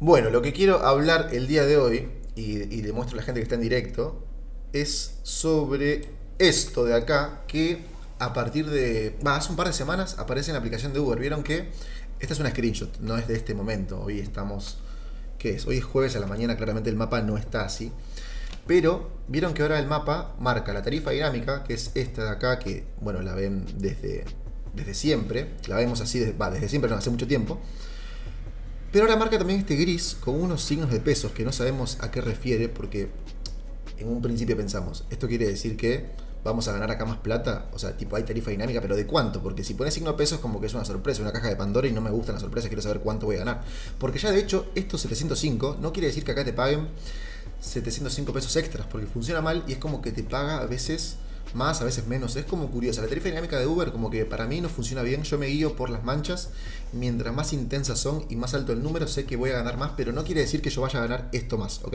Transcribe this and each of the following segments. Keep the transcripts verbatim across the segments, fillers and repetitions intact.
Bueno, lo que quiero hablar el día de hoy, y, y le muestro a la gente que está en directo, es sobre esto de acá que a partir de... Va, hace un par de semanas aparece en la aplicación de Uber. Vieron que esta es una screenshot, no es de este momento. Hoy estamos... ¿Qué es? Hoy es jueves a la mañana, claramente el mapa no está así. Pero vieron que ahora el mapa marca la tarifa dinámica, que es esta de acá, que, bueno, la ven desde, desde siempre. La vemos así, desde, va, desde siempre, no, hace mucho tiempo. Pero ahora marca también este gris con unos signos de pesos que no sabemos a qué refiere, porque en un principio pensamos, esto quiere decir que vamos a ganar acá más plata, o sea, tipo hay tarifa dinámica, pero ¿de cuánto? Porque si pones signo de pesos como que es una sorpresa, una caja de Pandora y no me gustan las sorpresas, quiero saber cuánto voy a ganar. Porque ya de hecho estos setecientos cinco no quiere decir que acá te paguen setecientos cinco pesos extras, porque funciona mal y es como que te paga a veces más, a veces menos. Es como curiosa. La tarifa dinámica de Uber como que para mí no funciona bien. Yo me guío por las manchas. Mientras más intensas son y más alto el número, sé que voy a ganar más, pero no quiere decir que yo vaya a ganar esto más, ¿ok?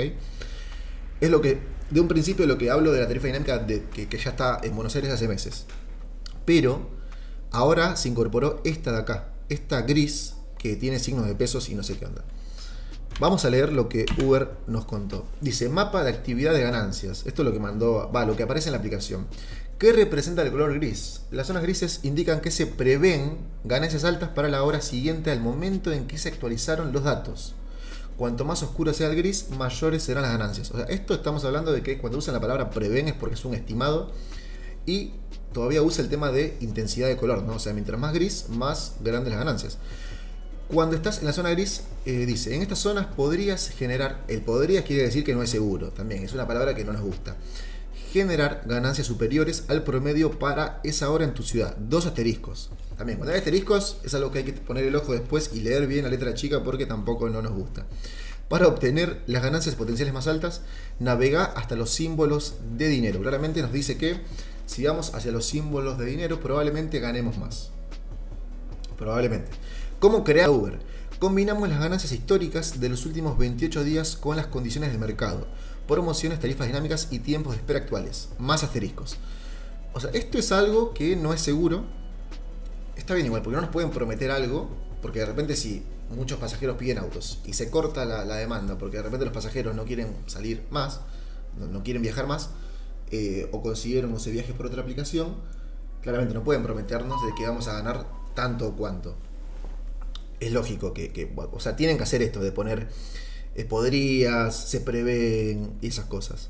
Es lo que, de un principio, lo que hablo de la tarifa dinámica de, que, que ya está en Buenos Aires hace meses. Pero ahora se incorporó esta de acá, esta gris que tiene signos de pesos y no sé qué onda. Vamos a leer lo que Uber nos contó. Dice, mapa de actividad de ganancias. Esto es lo que mandó, va, lo que aparece en la aplicación. ¿Qué representa el color gris? Las zonas grises indican que se prevén ganancias altas para la hora siguiente al momento en que se actualizaron los datos. Cuanto más oscuro sea el gris, mayores serán las ganancias. O sea, esto estamos hablando de que cuando usan la palabra prevén es porque es un estimado y todavía usa el tema de intensidad de color, ¿no? O sea, mientras más gris, más grandes las ganancias. Cuando estás en la zona gris, eh, dice, en estas zonas podrías generar, el podrías quiere decir que no es seguro, también es una palabra que no nos gusta, generar ganancias superiores al promedio para esa hora en tu ciudad. Dos asteriscos. También, cuando hay asteriscos, es algo que hay que poner el ojo después y leer bien la letra chica porque tampoco no nos gusta. Para obtener las ganancias potenciales más altas, navega hasta los símbolos de dinero. Claramente nos dice que si vamos hacia los símbolos de dinero, probablemente ganemos más. Probablemente. ¿Cómo crear Uber? Combinamos las ganancias históricas de los últimos veintiocho días con las condiciones del mercado, promociones, tarifas dinámicas y tiempos de espera actuales, más asteriscos. O sea, esto es algo que no es seguro. Está bien igual, porque no nos pueden prometer algo, porque de repente si muchos pasajeros piden autos y se corta la, la demanda, porque de repente los pasajeros no quieren salir más, no, no quieren viajar más, eh, o consiguieron ese viaje por otra aplicación, claramente no pueden prometernos de que vamos a ganar tanto o cuanto. Es lógico que, que, o sea, tienen que hacer esto de poner eh, podrías, se prevén y esas cosas.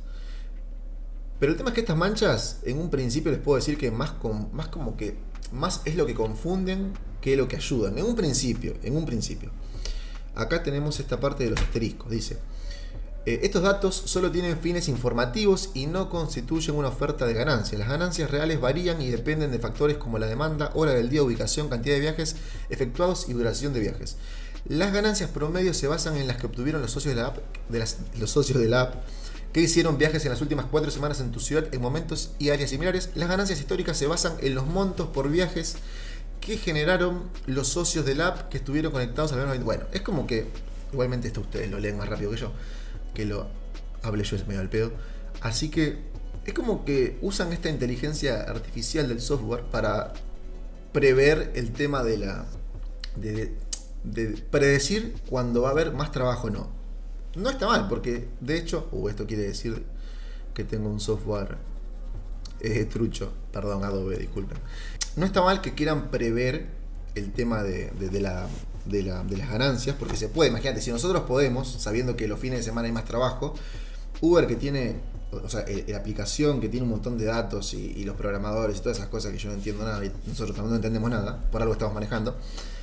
Pero el tema es que estas manchas, en un principio les puedo decir que más, con, más como que, más es lo que confunden que lo que ayudan. En un principio, en un principio. Acá tenemos esta parte de los asteriscos, dice. Eh, estos datos solo tienen fines informativos y no constituyen una oferta de ganancias. Las ganancias reales varían y dependen de factores como la demanda, hora del día, ubicación, cantidad de viajes efectuados y duración de viajes. Las ganancias promedio se basan en las que obtuvieron los socios de la app, de las, los socios de la app que hicieron viajes en las últimas cuatro semanas en tu ciudad en momentos y áreas similares. Las ganancias históricas se basan en los montos por viajes que generaron los socios de la app que estuvieron conectados al menos. Bueno, es como que, igualmente esto ustedes lo leen más rápido que yo, que lo hablé yo, es medio al pedo. Así que es como que usan esta inteligencia artificial del software para prever el tema de la de, de predecir cuando va a haber más trabajo o no. No está mal, porque de hecho, uh, esto quiere decir que tengo un software eh, trucho, perdón, Adobe, disculpen. No está mal que quieran prever el tema de, de, de la De, la, de las ganancias, porque se puede, imagínate, si nosotros podemos, sabiendo que los fines de semana hay más trabajo, Uber que tiene, o sea, la aplicación que tiene un montón de datos y, y los programadores y todas esas cosas que yo no entiendo nada y nosotros también no entendemos nada, por algo estamos manejando,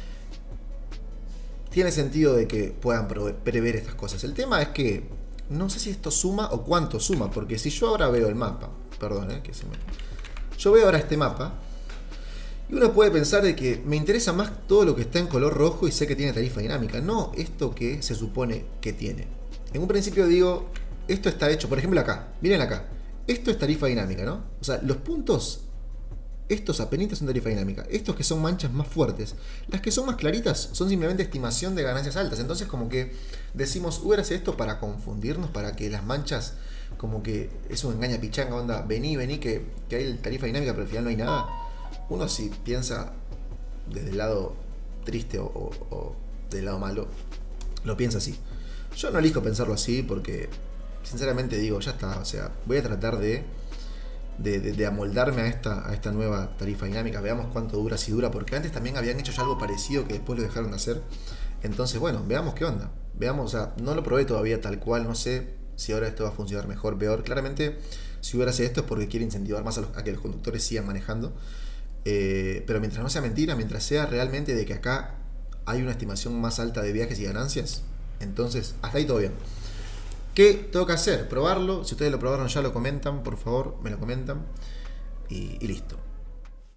tiene sentido de que puedan prever estas cosas. El tema es que no sé si esto suma o cuánto suma, porque si yo ahora veo el mapa, perdón, eh, que se me... yo veo ahora este mapa, y uno puede pensar de que me interesa más todo lo que está en color rojo y sé que tiene tarifa dinámica, no esto que se supone que tiene. En un principio digo, esto está hecho, por ejemplo acá, miren acá, esto es tarifa dinámica, ¿no? O sea, los puntos, estos apenitas son tarifa dinámica, estos que son manchas más fuertes, las que son más claritas son simplemente estimación de ganancias altas. Entonces como que decimos, Uber hace esto para confundirnos, para que las manchas, como que es un engaña pichanga, onda, vení, vení, que, que hay tarifa dinámica pero al final no hay nada. Uno si piensa desde el lado triste o, o, o del lado malo, lo piensa así. Yo no elijo pensarlo así porque, sinceramente digo, ya está. O sea, voy a tratar de, de, de, de amoldarme a esta, a esta nueva tarifa dinámica. Veamos cuánto dura, si dura. Porque antes también habían hecho ya algo parecido que después lo dejaron de hacer. Entonces, bueno, veamos qué onda. Veamos, o sea, no lo probé todavía tal cual. No sé si ahora esto va a funcionar mejor, peor. Claramente, si hubiera hecho esto es porque quiere incentivar más a, los, a que los conductores sigan manejando. Eh, pero mientras no sea mentira, mientras sea realmente de que acá hay una estimación más alta de viajes y ganancias, entonces hasta ahí todo bien. ¿Qué tengo que hacer? Probarlo. Si ustedes lo probaron ya lo comentan, por favor, me lo comentan. Y, y listo.